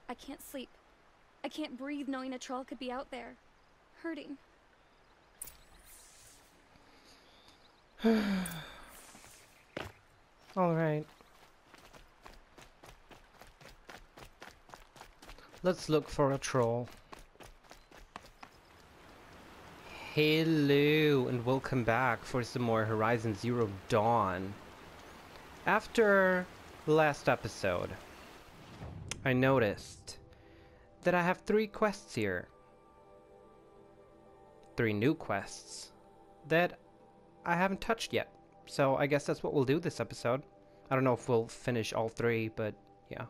I can't sleep. I can't breathe knowing a troll could be out there, hurting. Alright. Let's look for a troll. Hello and welcome back for some more Horizon Zero Dawn. After the last episode, I noticed that I have 3 quests here. 3 new quests that I haven't touched yet. So I guess that's what we'll do this episode. I don't know if we'll finish all 3, but yeah.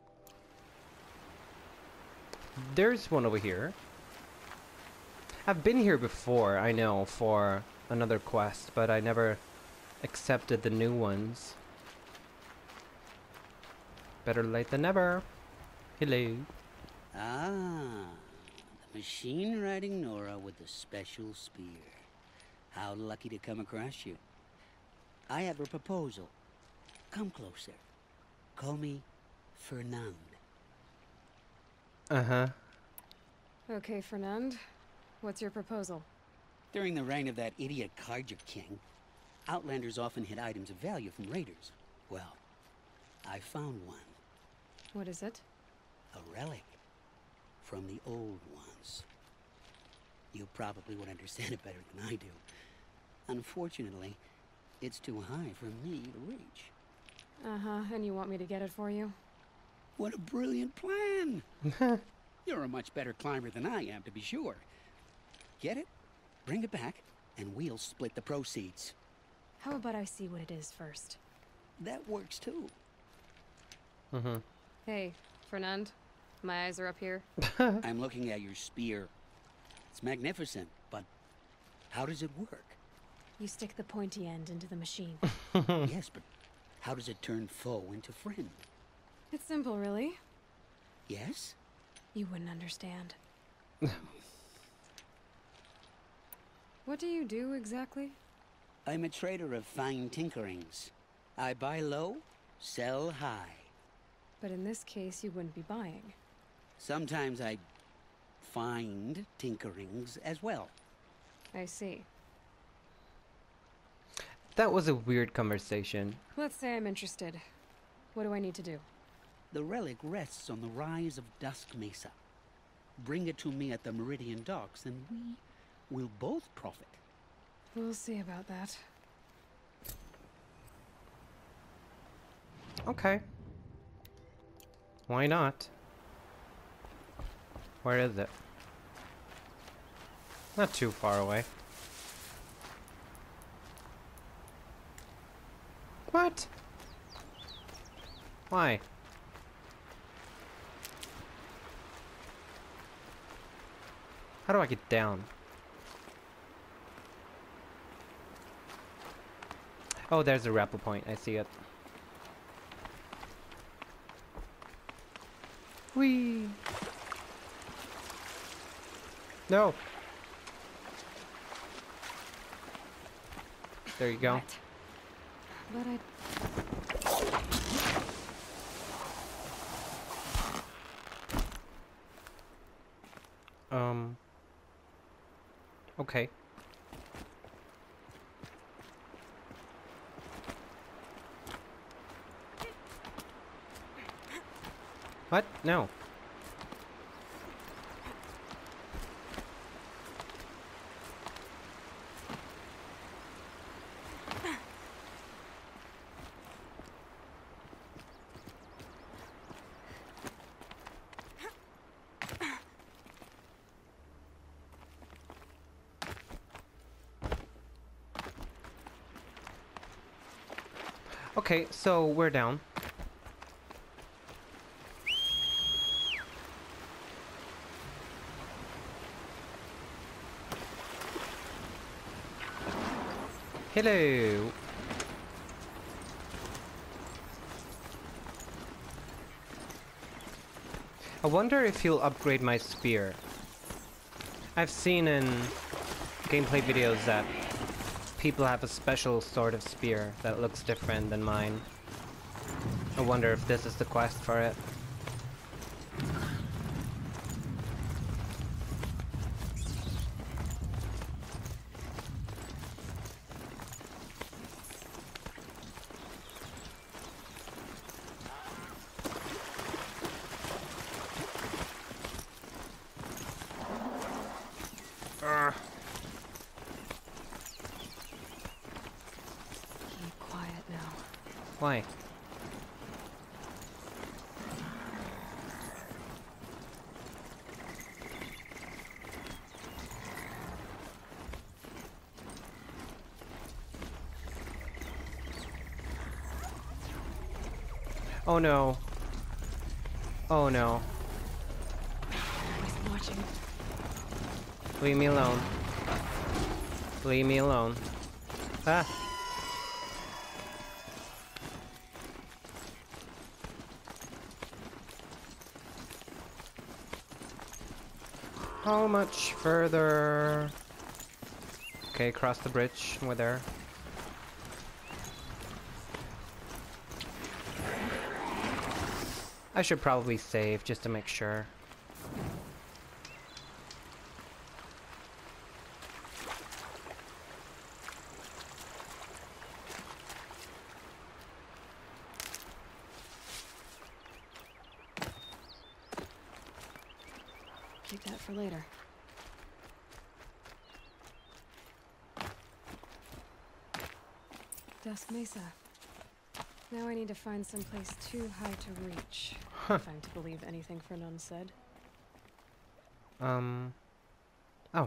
There's one over here. I've been here before, I know, for another quest, but I never accepted the new ones. Better late than never. Hello. Ah, the machine-riding Nora with the special spear. How lucky to come across you. I have a proposal. Come closer. Call me Fernand. Uh-huh. Okay, Fernand. What's your proposal? During the reign of that idiot Carja King, Outlanders often hid items of value from raiders. Well, I found one. What is it? A relic. From the old ones. You probably would understand it better than I do. Unfortunately, it's too high for me to reach. Uh-huh, and you want me to get it for you? What a brilliant plan! You're a much better climber than I am, to be sure. Get it, bring it back, and we'll split the proceeds. How about I see what it is first? That works too. Mm-hmm. Hey, Fernand. My eyes are up here. I'm looking at your spear. It's magnificent, but how does it work? You stick the pointy end into the machine. Yes, but how does it turn foe into friend? It's simple, really. Yes? You wouldn't understand. What do you do exactly? I'm a trader of fine tinkerings. I buy low, sell high. But in this case, you wouldn't be buying. Sometimes I find tinkerings as well. I see. That was a weird conversation. Let's say I'm interested. What do I need to do? The relic rests on the rise of Dusk Mesa. Bring it to me at the Meridian Docks, and we will both profit. We'll see about that. Okay. Why not? Where is it? Not too far away. What? Why? How do I get down? Oh, there's a rappel point. I see it. Whee! No! There you go. What? But I... Okay. What? No. Okay, so we're down. Hello. I wonder if he'll upgrade my spear. I've seen in gameplay videos that people have a special sort of spear that looks different than mine. I wonder if this is the quest for it. Why? Oh no. Oh no. He's watching. Leave me alone. Leave me alone. Ah. How much further? Okay, cross the bridge. We're there. I should probably save just to make sure. Keep that for later. Dusk Mesa. Now I need to find someplace too high to reach. If I'm to believe anything Fernand said. Oh.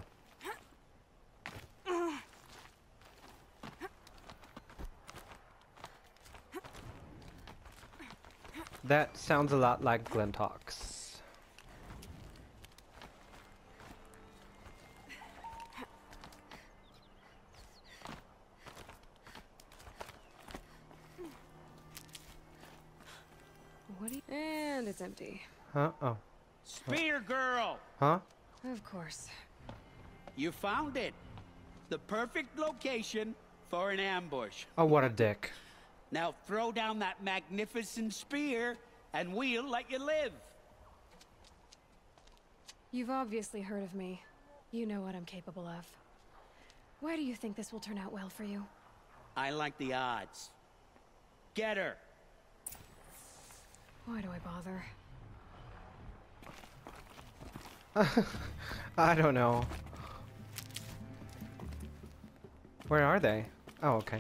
That sounds a lot like Glentox. What do you... And it's empty. Huh? Oh. Spear girl! Huh? Of course. You found it. The perfect location for an ambush. Oh, what a dick. Now throw down that magnificent spear, and we'll let you live. You've obviously heard of me. You know what I'm capable of. Why do you think this will turn out well for you? I like the odds. Get her. Why do I bother? I don't know. Where are they? Oh, okay.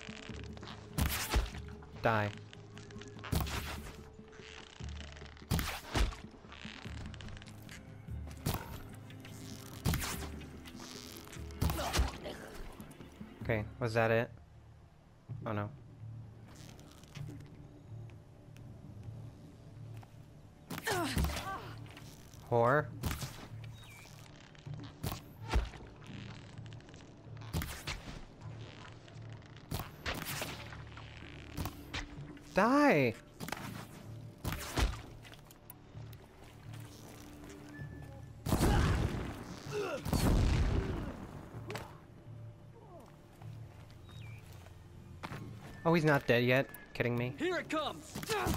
Die. Okay, was that it? Oh no. Whore? Die! Oh, he's not dead yet? Kidding me? Here it comes.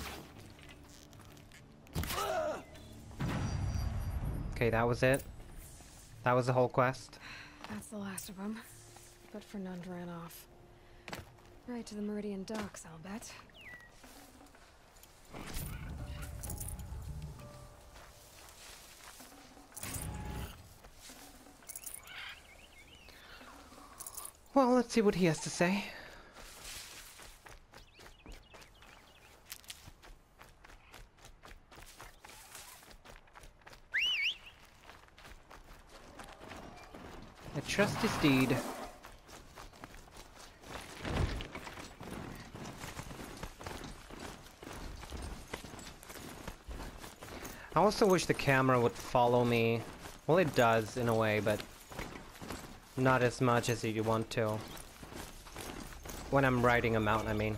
Okay, that was it. That was the whole quest. That's the last of them. But Fernand ran off. Right to the Meridian docks, I'll bet. Well, let's see what he has to say. I trust his deed. I also wish the camera would follow me. Well, it does in a way, but not as much as you want to. When I'm riding a mountain, I mean.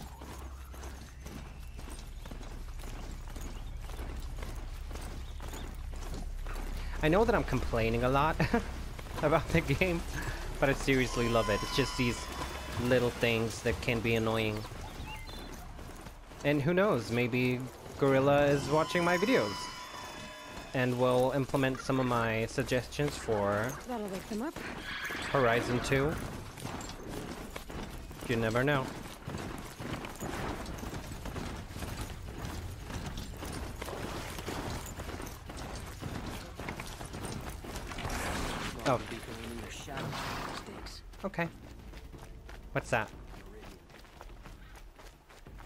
I know that I'm complaining a lot about the game, but I seriously love it. It's just these little things that can be annoying. And who knows, maybe Gorilla is watching my videos and will implement some of my suggestions for That'll wake them up. Horizon 2. You never know. Oh. Okay. What's that?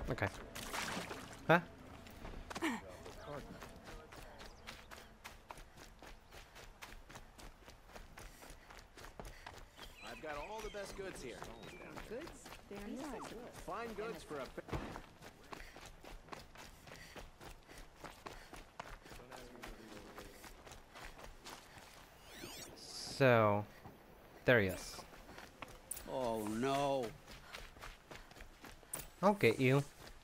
Okay. Huh? I've got all the best goods here. Goods? They're nice. Fine goods for a... So, there he is. Oh no. I'll get you.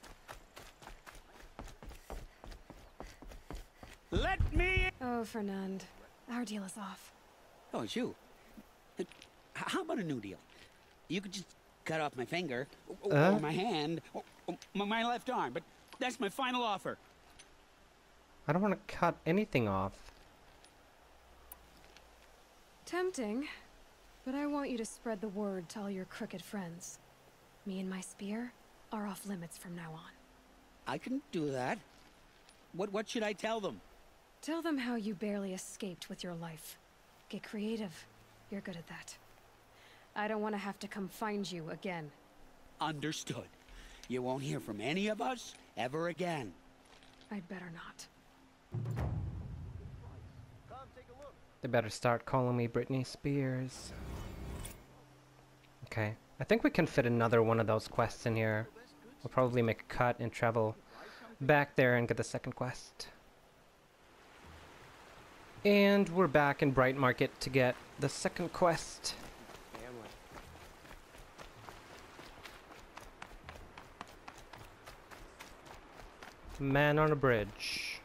Let me in! Oh, Fernand. Our deal is off. Oh, it's you. How about a new deal? You could just cut off my finger, or my hand, or my left arm, but that's my final offer. I don't want to cut anything off. Tempting, but I want you to spread the word to all your crooked friends. Me and my spear are off limits from now on. I can do that. What should I tell them? Tell them how you barely escaped with your life. Get creative. You're good at that. I don't want to have to come find you again. Understood. You won't hear from any of us ever again. I'd better not. They better start calling me Britney Spears. Okay. I think we can fit another one of those quests in here. We'll probably make a cut and travel back there and get the second quest. And we're back in Bright Market to get the second quest. Man on a bridge.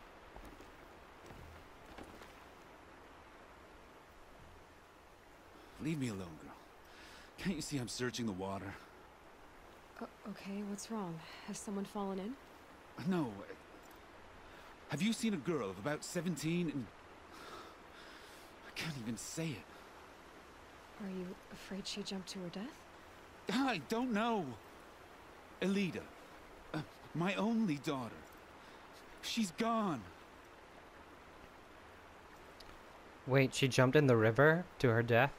Leave me alone, girl. Can't you see I'm searching the water? Okay, what's wrong? Has someone fallen in? No. Have you seen a girl of about 17 and... I can't even say it. Are you afraid she jumped to her death? I don't know. Elida. My only daughter. She's gone. Wait, she jumped in the river to her death?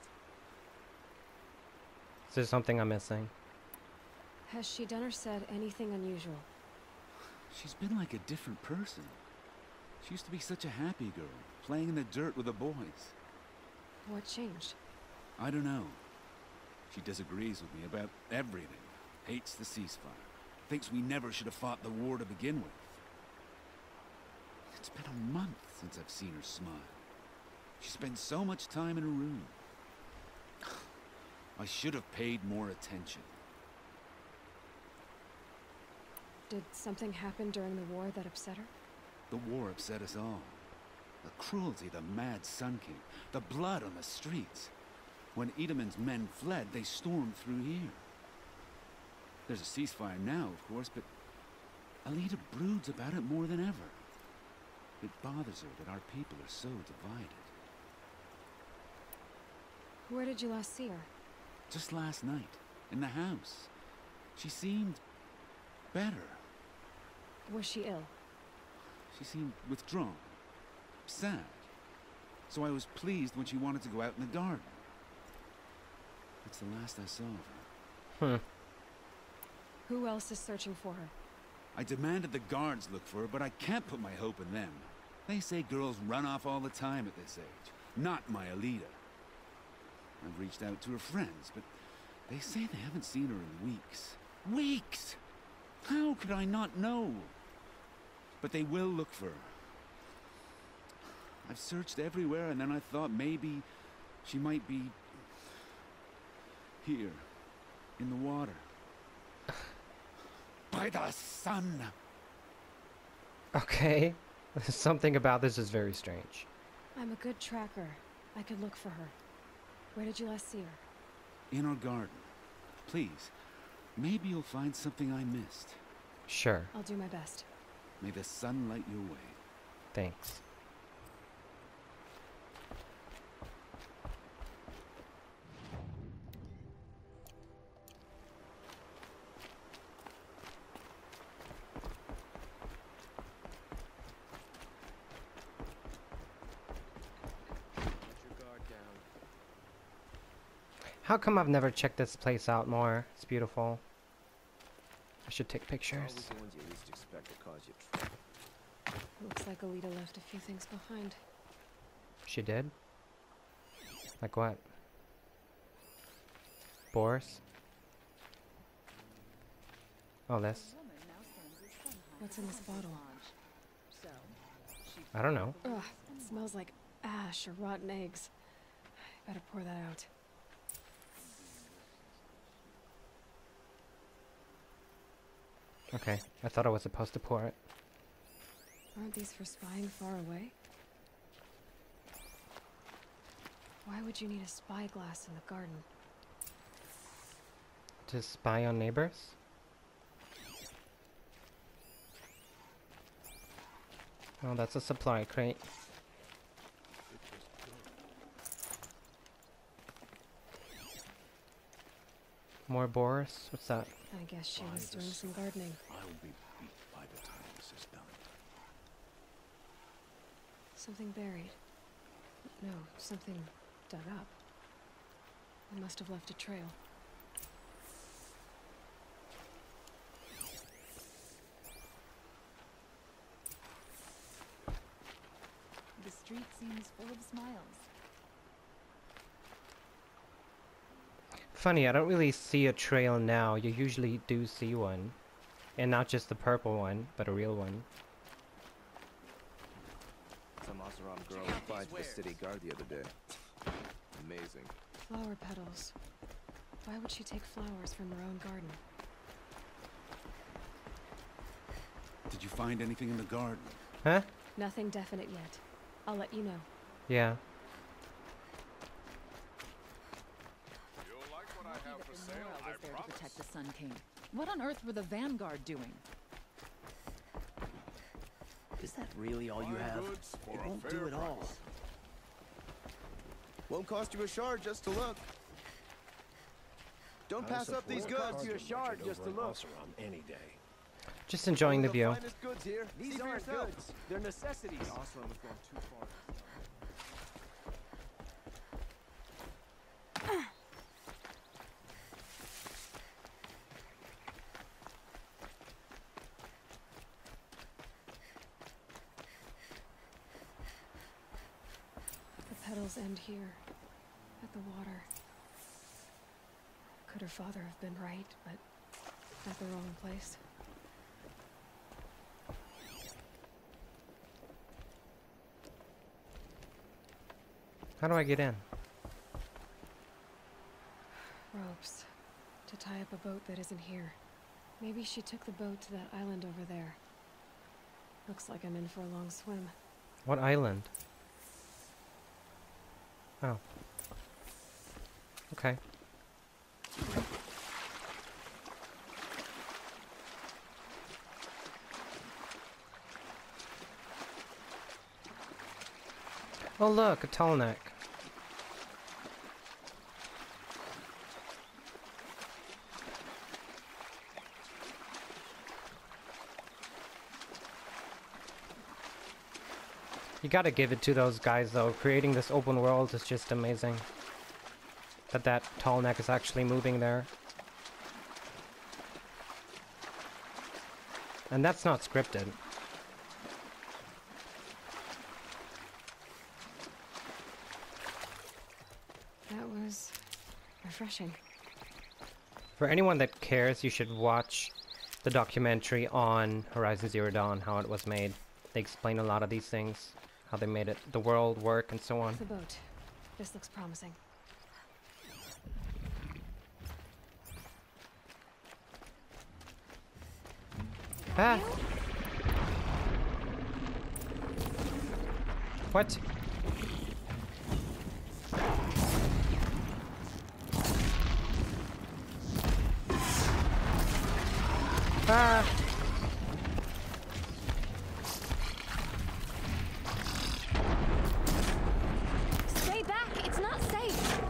Is there something I'm missing? Has she done or said anything unusual? She's been like a different person. She used to be such a happy girl, playing in the dirt with the boys. What changed? I don't know. She disagrees with me about everything. Hates the ceasefire. Thinks we never should have fought the war to begin with. It's been a month since I've seen her smile. She spends so much time in her room. I should have paid more attention. Did something happen during the war that upset her? The war upset us all. The cruelty, the mad Sun King, the blood on the streets. When Edamon's men fled, they stormed through here. There's a ceasefire now, of course, but Elida broods about it more than ever. It bothers her that our people are so divided. Where did you last see her? Just last night, in the house. She seemed better. Was she ill? She seemed withdrawn, sad. So I was pleased when she wanted to go out in the garden. That's the last I saw of her. Who else is searching for her? I demanded the guards look for her, but I can't put my hope in them. They say girls run off all the time at this age. Not my Elida. I've reached out to her friends, but they say they haven't seen her in weeks. Weeks! How could I not know? But they will look for her. I've searched everywhere, and then I thought maybe she might be here, in the water. By the sun! Okay. Something about this is very strange. I'm a good tracker. I could look for her. Where did you last see her? In our garden. Please, maybe you'll find something I missed. Sure. I'll do my best. May the sun light your way. Thanks. How come I've never checked this place out more? It's beautiful. should take pictures. Always the ones you least expect to cause you trouble. Looks like Alita left a few things behind. She did? Like what? Boris? Oh, this? What's in this bottle? I don't know. Ugh, it smells like ash or rotten eggs. Better pour that out. Okay, I thought I was supposed to pour it. Aren't these for spying far away? Why would you need a spyglass in the garden? To spy on neighbors? Oh, that's a supply crate. More Boris? What's that? I guess she was doing some gardening. I'll be beat by the time this is done. Something buried. No, something dug up. They must have left a trail. The street seems full of smiles. Funny, I don't really see a trail now. You usually do see one. And not just the purple one, but a real one. Some Oseram girl applied to the city guard the other day. Amazing. Flower petals. Why would she take flowers from her own garden? Did you find anything in the garden? Huh? Nothing definite yet. I'll let you know. Yeah. Lucky that Nora was there to protect the Sun King. What on earth were the Vanguard doing? Is that really all you have? It won't do it all. Won't cost you a shard just to look. Don't pass up these goods. Cost you a shard just to look. Any day. Just enjoying the view. Finest goods here. These aren't goods. They're necessities. Oseram has gone too far. The petals end here, at the water. Could her father have been right, but at the wrong place? How do I get in? Ropes. To tie up a boat that isn't here. Maybe she took the boat to that island over there. Looks like I'm in for a long swim. What island? Oh. Okay. Oh look, a tall neck. You gotta give it to those guys though, creating this open world is just amazing. That tall neck is actually moving there. And that's not scripted. That was refreshing. For anyone that cares, you should watch the documentary on Horizon Zero Dawn, how it was made. They explain a lot of these things, how they made it, the world work, and so on. The boat. This looks promising. Ah! What? Ah! Stay back! It's not safe!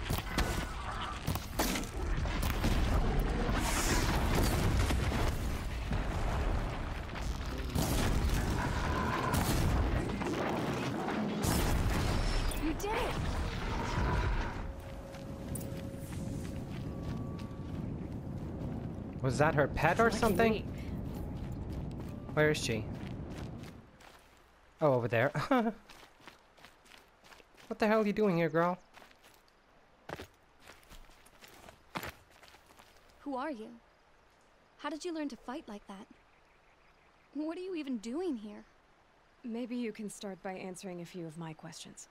You did it! Was that her pet or Lucky something? me. Where is she? Oh, over there. What the hell are you doing here, girl? Who are you? How did you learn to fight like that? What are you even doing here? Maybe you can start by answering a few of my questions.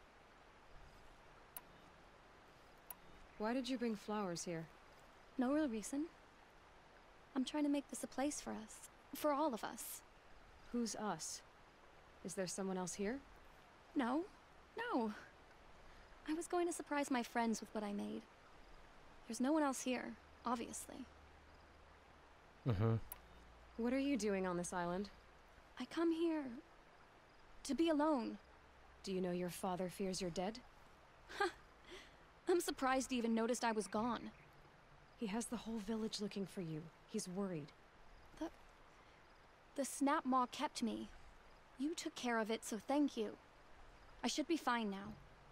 Why did you bring flowers here? No real reason. I'm trying to make this a place for us. For all of us. Who's us? Is there someone else here? No. No. I was going to surprise my friends with what I made. There's no one else here, obviously. Mm-hmm. What are you doing on this island? I come here to be alone. Do you know your father fears you're dead? I'm surprised he even noticed I was gone. He has the whole village looking for you. He's worried. The snap maw kept me. You took care of it, so thank you. I should be fine now.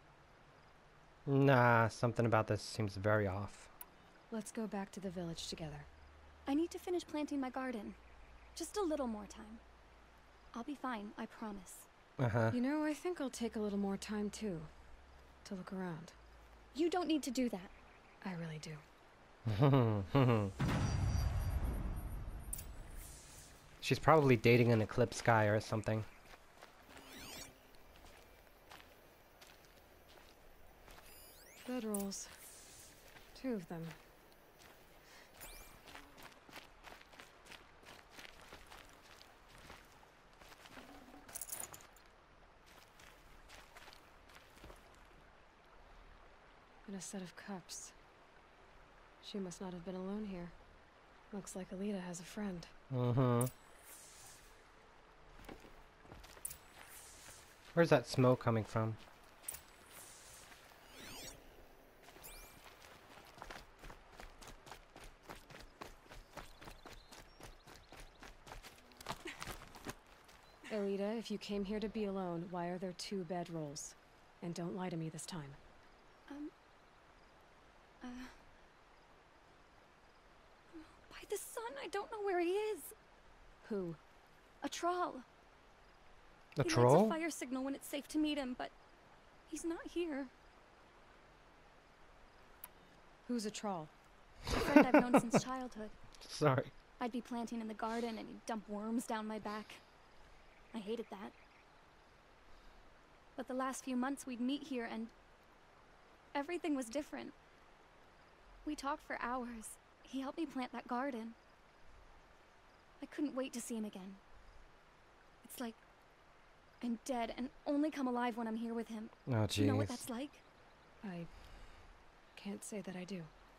Nah, something about this seems very off. Let's go back to the village together. I need to finish planting my garden. Just a little more time. I'll be fine, I promise. Uh-huh. You know, I think I'll take a little more time too. To look around. You don't need to do that. I really do. She's probably dating an eclipse guy or something. Bedrolls. 2 of them. And a set of cups. She must not have been alone here. Looks like Alita has a friend. Mm-hmm. Where's that smoke coming from? Alita, if you came here to be alone, why are there 2 bedrolls? And don't lie to me this time. By the sun, I don't know where he is. Who? A troll. A He troll? lights a fire signal when it's safe to meet him, but he's not here. Who's a troll? A friend I've known since childhood. Sorry. I'd be planting in the garden and he'd dump worms down my back. I hated that. But the last few months we'd meet here and everything was different. We talked for hours. He helped me plant that garden. I couldn't wait to see him again. It's like I'm dead and only come alive when I'm here with him. Oh, jeez. Do you know what that's like? I can't say that I do.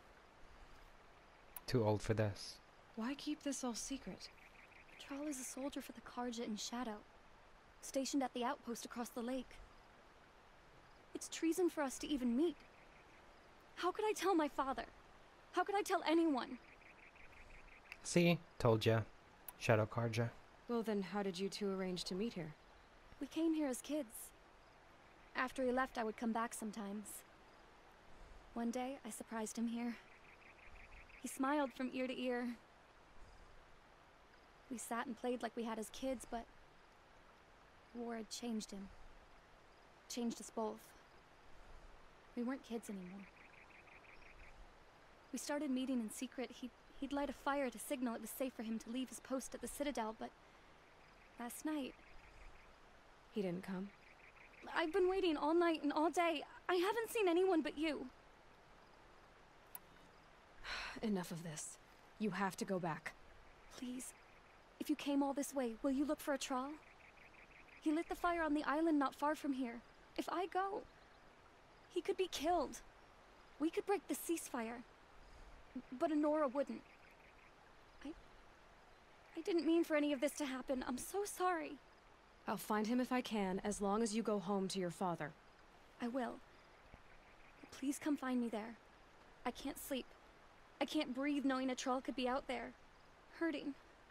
Too old for this. Why keep this all secret? Thrall is a soldier for the Karja in Shadow, stationed at the outpost across the lake. It's treason for us to even meet. How could I tell my father? How could I tell anyone? See? Told ya. Shadow Karja. Well then, how did you 2 arrange to meet here? We came here as kids. After he left, I would come back sometimes. One day, I surprised him here. He smiled from ear to ear. We sat and played like we had as kids, but war had changed him. Changed us both. We weren't kids anymore. We started meeting in secret. He'd light a fire to signal it was safe for him to leave his post at the Citadel, but last night, He didn't come? I've been waiting all night and all day. I haven't seen anyone but you. Enough of this. You have to go back. Please, if you came all this way, will you look for a Thrall? He lit the fire on the island not far from here. If I go, he could be killed. We could break the ceasefire, but Anora wouldn't. I didn't mean for any of this to happen. I'm so sorry. I'll find him if I can, as long as you go home to your father. I will. But please come find me there. I can't sleep. I can't breathe knowing a Thrall could be out there, hurting.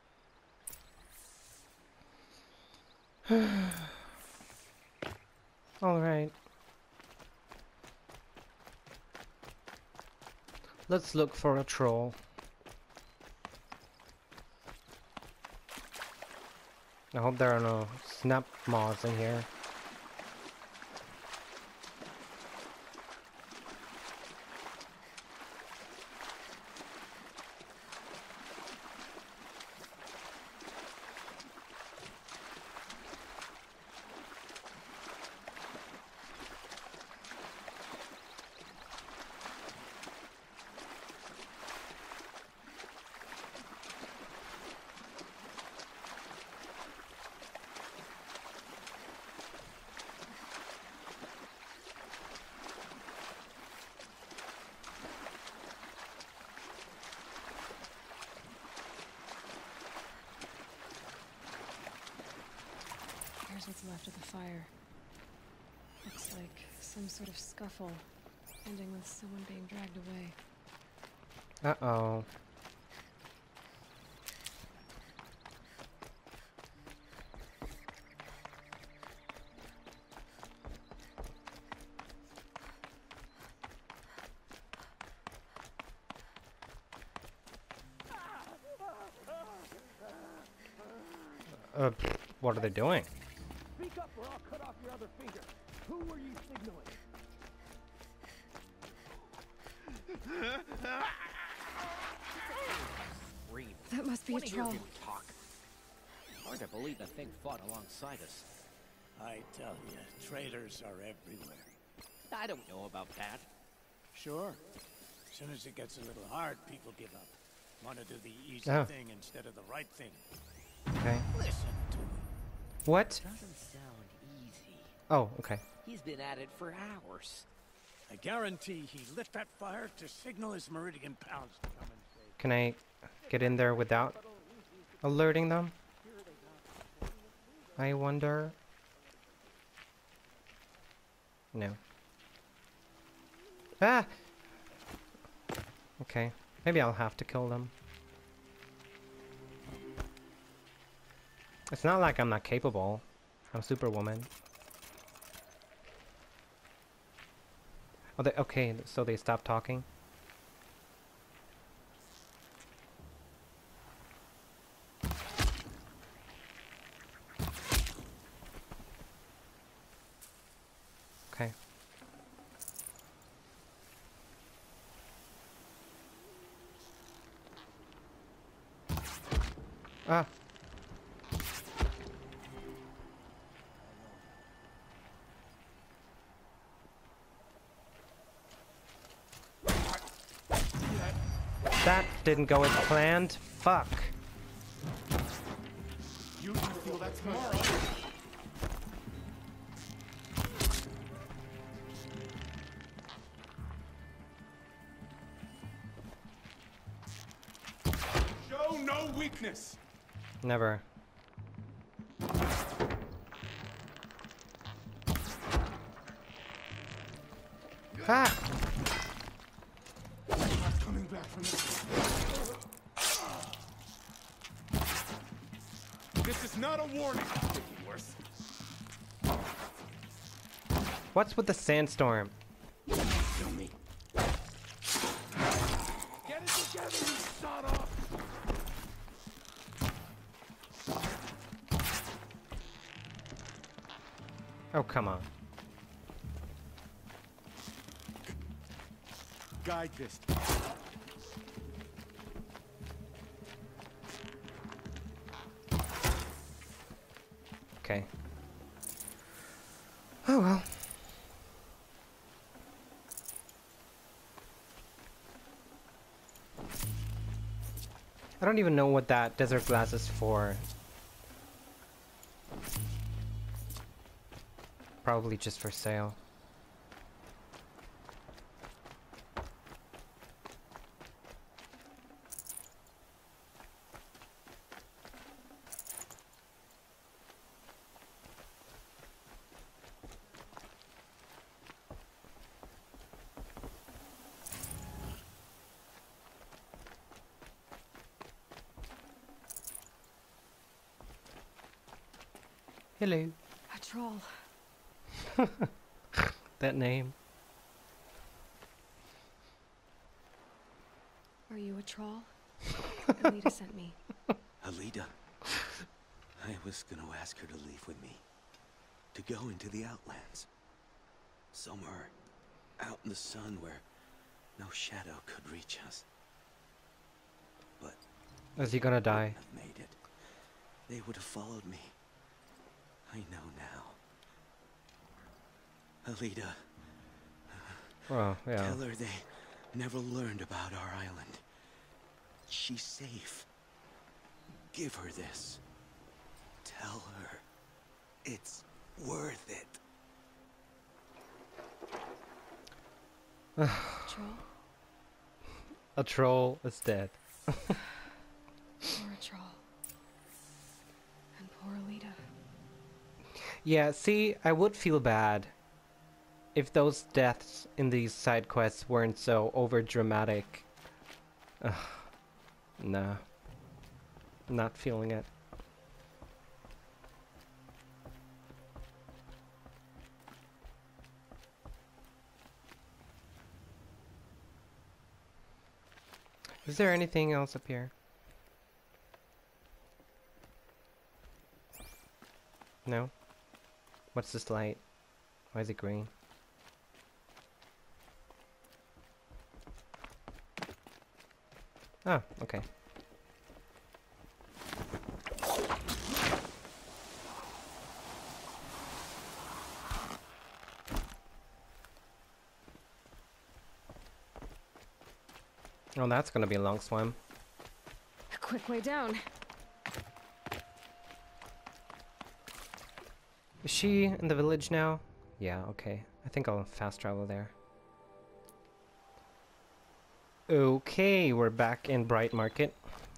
Alright. Let's look for a troll. I hope there are no snap moths in here. Here's what's left of the fire. Looks like some sort of scuffle, ending with someone being dragged away. Uh-oh. What are they doing? Speak up or I'll cut off your other finger. Who were you signaling? Scream. That must be a Wanna hear troll. him talk? Hard to believe the thing fought alongside us. I tell you, traitors are everywhere. I don't know about that. Sure. As soon as it gets a little hard, people give up. Want to do the easy thing instead of the right thing. Okay. Listen to me. What? Doesn't sound easy. Oh, okay. He's been at it for hours. I guarantee he lit that fire to signal his Meridian pals to come and save. Can I get in there without alerting them? I wonder. No. Ah! Okay. Maybe I'll have to kill them. It's not like I'm not capable. I'm Superwoman. Oh, okay, so they stopped talking. Okay. Ah. That didn't go as planned. Fuck. You can feel that tomorrow. Show no weakness. Never. Ah! Coming back from this. This is not a warning. Making worse. What's with the sandstorm? Kill me. Get it together, you sawed off. Oh, come on. Guide this. Okay. Oh well. I don't even know what that desert glass is for. Probably just for sale. Hello. A troll. That name. Are you a troll? Alita sent me. Alita. I was gonna ask her to leave with me. To go into the Outlands. Somewhere out in the sun where no shadow could reach us. But is he gonna die? I've made it. They would have followed me. I know now. Alita. Oh, yeah. Tell her they never learned about our island. She's safe. Give her this. Tell her it's worth it. Troll? A troll is dead. Poor troll. And poor Alita. Yeah, see, I would feel bad if those deaths in these side quests weren't so over dramatic. Nah. Not feeling it. Is there anything else up here? No? What's this light? Why is it green? Oh, okay. Oh, that's gonna be a long swim. A quick way down. Is she in the village now? Yeah, okay. I think I'll fast travel there. Okay, we're back in Bright Market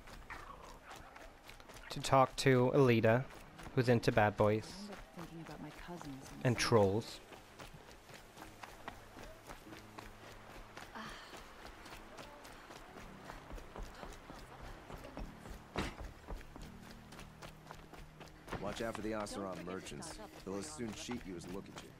to talk to Alita, who's into bad boys Thinking about my cousins and trolls. Watch out for the Oseram merchants. They'll as soon cheat you as look at you.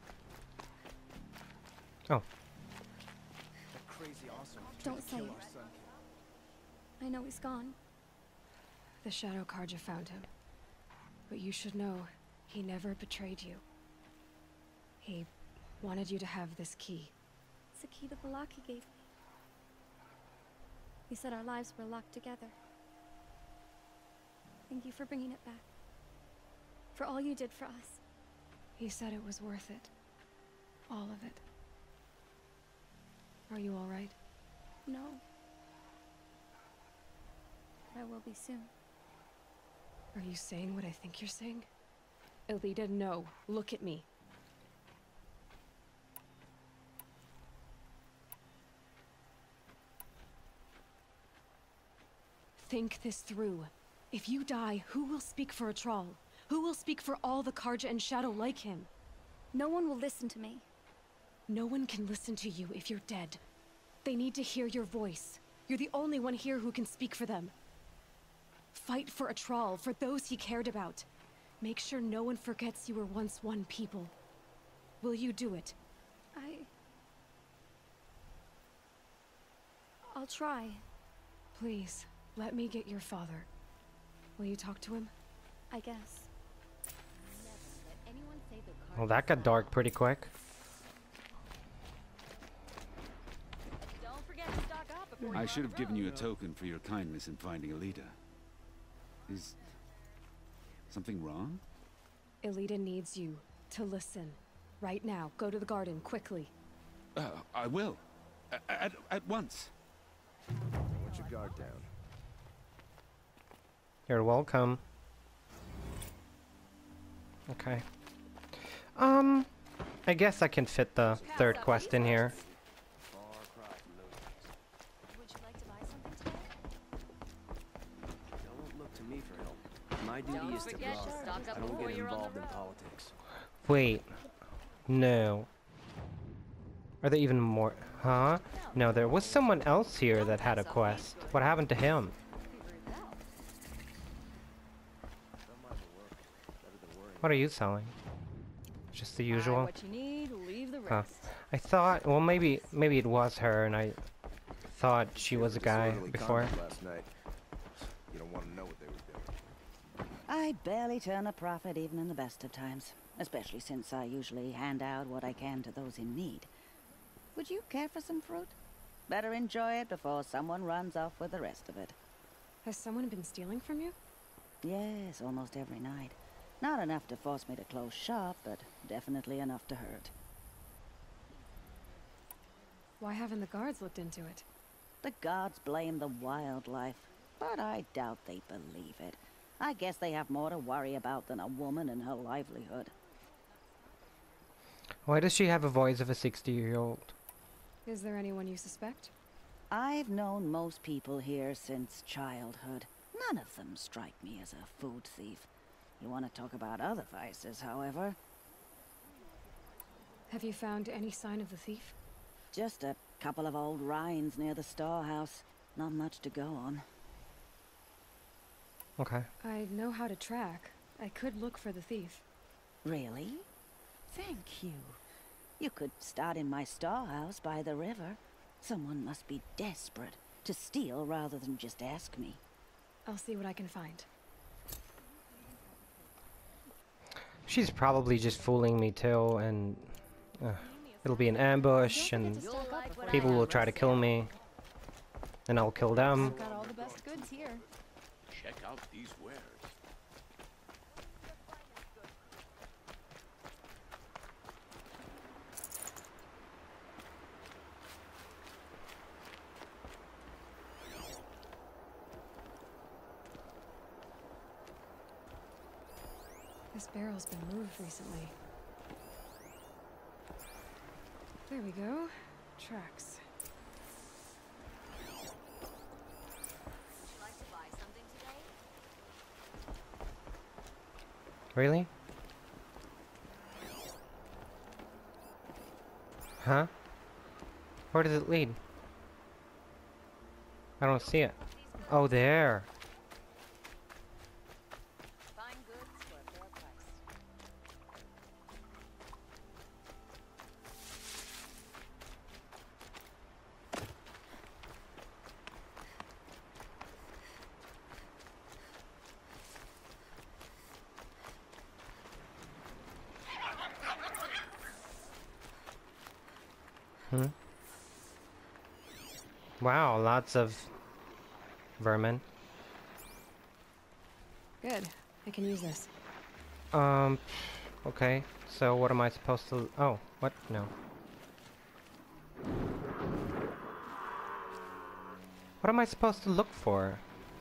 Oh. That crazy Oseram Don't say it. I know he's gone. The Shadow Karja found him. But you should know, he never betrayed you. He wanted you to have this key. It's a key the Vallaki gave me. He said our lives were locked together. Thank you for bringing it back. For all you did for us. He said it was worth it. All of it. Are you all right? No. But I will be soon. Are you saying what I think you're saying? Alita, no. Look at me. Think this through. If you die, who will speak for Atral? Who will speak for all the Karja and Shadow like him? No one will listen to me. No one can listen to you if you're dead. They need to hear your voice. You're the only one here who can speak for them. Fight for Atral, for those he cared about. Make sure no one forgets you were once one people. Will you do it? I'll try. Please, let me get your father. Will you talk to him? I guess. Well, that got dark pretty quick. Don't forget to stock up before you I run should have the given road. you a token for your kindness in finding Alita. Is something wrong? Alita needs you to listen. Right now, go to the garden, quickly. I will. At once. Put your guard down. You're welcome. Okay. I guess I can fit the third quest in here. Would you like to buy something today? Don't look to me for help. My duty Don't is to forget to guard. stock up I don't before get you're on the involved in road. politics. Wait. No. Are there even more? Huh? No, there was someone else here that had a quest. What happened to him? What are you selling? Just the Buy usual? what you need, leave the Huh. rest. I thought, well, maybe it was her, and I thought she was a guy Disorderly before. conduct last night. You don't want to know what they were doing. I I barely turn a profit even in the best of times, especially since I usually hand out what I can to those in need. Would you care for some fruit? Better enjoy it before someone runs off with the rest of it. Has someone been stealing from you? Yes, almost every night. Not enough to force me to close shop, but definitely enough to hurt. Why haven't the guards looked into it? The gods blame the wildlife, but I doubt they believe it. I guess they have more to worry about than a woman and her livelihood. Why does she have a voice of a 60-year-old? Is there anyone you suspect? I've known most people here since childhood. None of them strike me as a food thief. You want to talk about other vices, however? Have you found any sign of the thief? Just a couple of old rinds near the storehouse. Not much to go on. Okay. I know how to track. I could look for the thief. Really? Thank you. You could start in my storehouse by the river. Someone must be desperate to steal rather than just ask me. I'll see what I can find. She's probably just fooling me too, and it'll be an ambush, and people will try to kill me, and I'll kill them. Got all the best goods here. Check out these wares. This barrel's been moved recently. There we go. Tracks. Would you like to buy something today? Really? Huh? Where does it lead? I don't see it. Oh, there. Fine goods for a fair price. Wow, lots of vermin. Good. I can use this. Okay. So what am I supposed to... Oh, what? No. What am I supposed to look for?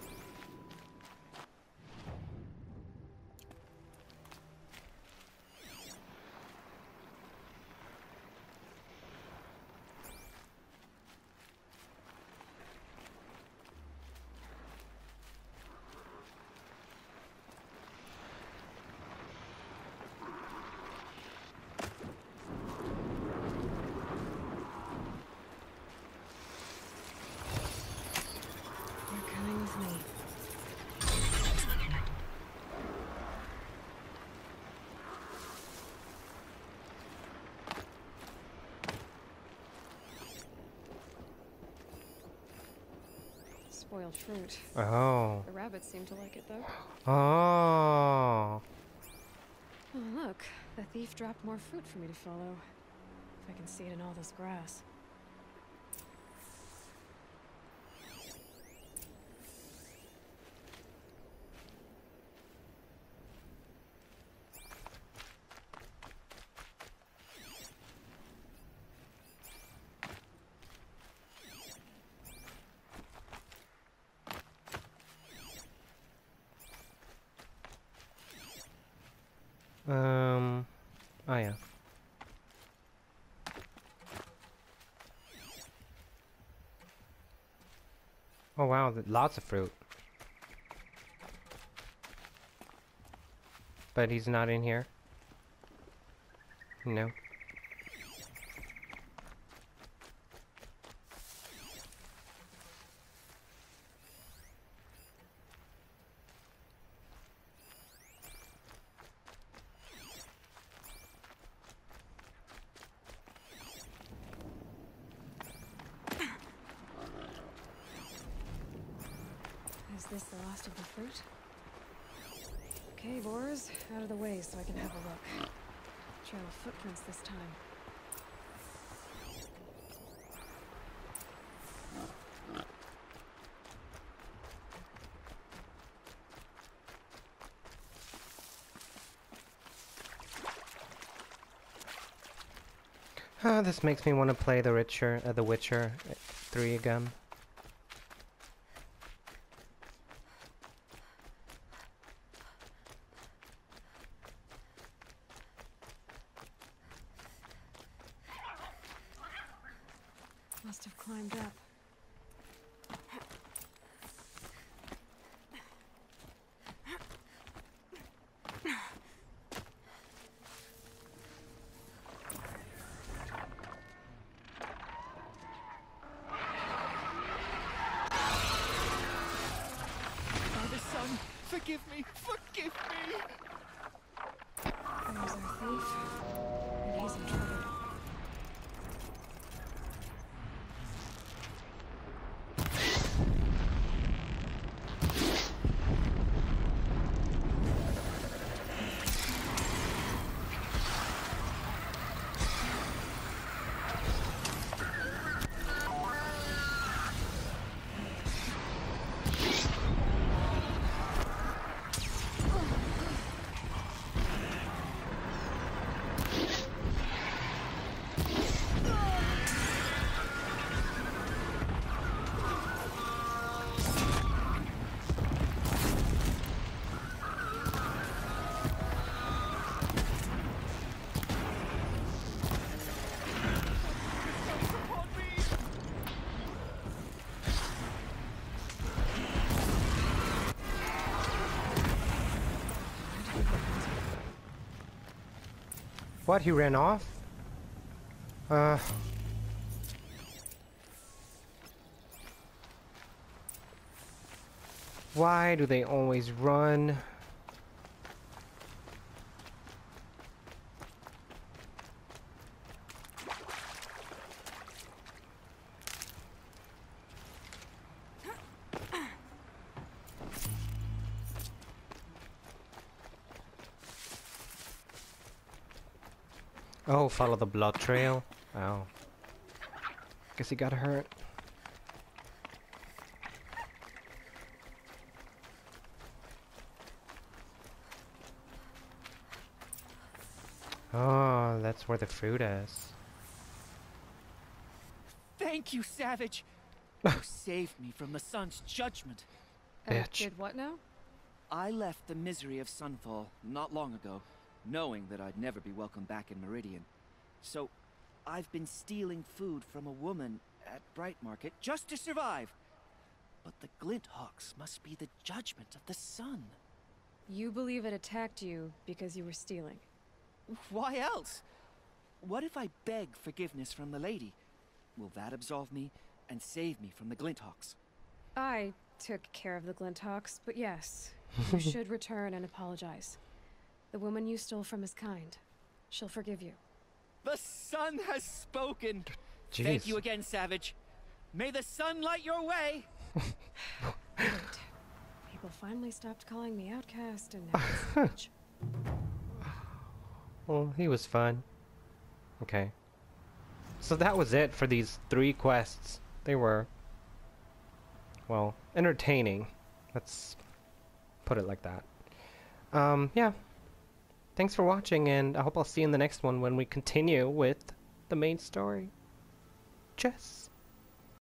You're coming with me. Spoiled fruit. Oh. The rabbits seem to like it, though. Oh. Oh, look. The thief dropped more fruit for me to follow. If I can see it in all this grass. Oh yeah. Oh wow, lots of fruit. But he's not in here? No. Is this the last of the fruit? Okay, Boris, out of the way so I can have a look. Trail of footprints this time. This makes me want to play The Witcher 3 again. Must have climbed up. Father, son, forgive me, forgive me! There's our thief, and he's in trouble. What? He ran off? Why do they always run? Oh, follow the blood trail. Oh. Guess he got hurt. Oh, that's where the fruit is. Thank you, Savage! You saved me from the sun's judgment. Bitch. Did what now? I left the misery of Sunfall not long ago, knowing that I'd never be welcome back in Meridian. So, I've been stealing food from a woman at Bright Market just to survive. But the Glinthawks must be the judgment of the sun. You believe it attacked you because you were stealing. Why else? What if I beg forgiveness from the lady? Will that absolve me and save me from the Glinthawks? I took care of the Glinthawks, but yes, you should return and apologize. The woman you stole from is kind. She'll forgive you. The sun has spoken! Jeez. Thank you again, Savage. May the sun light your way! Great. People finally stopped calling me outcast and now it's Savage. Well, he was fun. Okay. So that was it for these 3 quests. They were, well, entertaining. Let's put it like that. Yeah. Thanks for watching, and I hope I'll see you in the next one when we continue with the main story. Cheers.